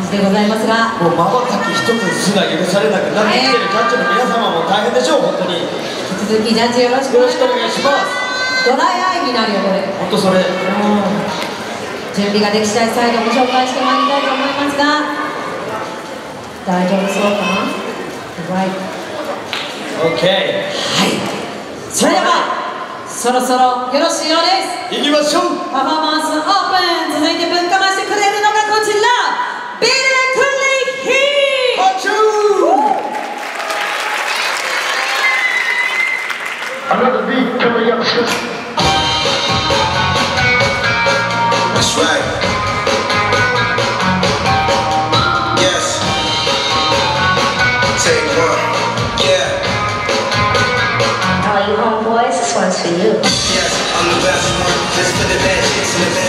じでございますが、 もう瞬き一つすら許されなくなってきてるジャッジの皆様も大変でしょう。本当に引き続きジャッジよろしくお願いします。ドライアイになるよこれ。 本当それ。 準備ができ次第再度ご紹介してまいりたいと思いますが、大丈夫そうかな。はい。 OK。 はい。それではそろそろよろしいようです。 行きましょう。 パフォーマンスオープン。続いてぶっかましてくれるのがこちら、ビル・クリヒー。 パチュー。Another beat coming up. That's right. Yes. Take one. Yeah. All you homeboys, this one's for you. Yes, I'm the best one. Just for the bad chicks in the bed.